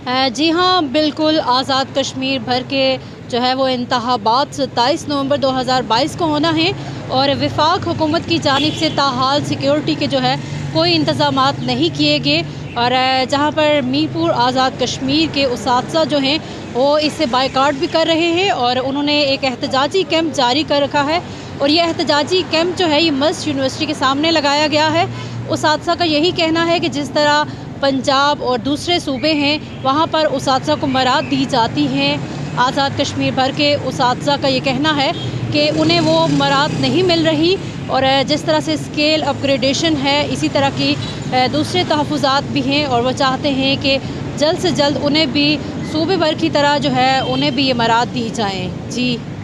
जी हाँ, बिल्कुल। आज़ाद कश्मीर भर के जो है वो इंतखाबात 27 नवंबर 2022 को होना है और वफाक हुकूमत की जानिब से ताहाल सिक्योरिटी के जो है कोई इंतज़ामात नहीं किए गए और जहाँ पर मीरपुर आज़ाद कश्मीर के उसातिज़ा जो हैं वो इससे बायकाट भी कर रहे हैं और उन्होंने एक एहतजाजी कैंप जारी कर रखा है और ये एहतजाजी कैंप जो है ये मस्ट यूनिवर्सिटी के सामने लगाया गया है। उसातिज़ा का यही कहना है कि जिस तरह पंजाब और दूसरे सूबे हैं वहाँ पर उसातिज़ा को मराद दी जाती हैं, आज़ाद कश्मीर भर के उसातिज़ा का ये कहना है कि उन्हें वो मराद नहीं मिल रही और जिस तरह से स्केल अपग्रेडेशन है इसी तरह की दूसरे तहफ़्फ़ुज़ात भी हैं और वो चाहते हैं कि जल्द से जल्द उन्हें भी सूबे भर की तरह जो है उन्हें भी ये मराद दी जाएँ। जी।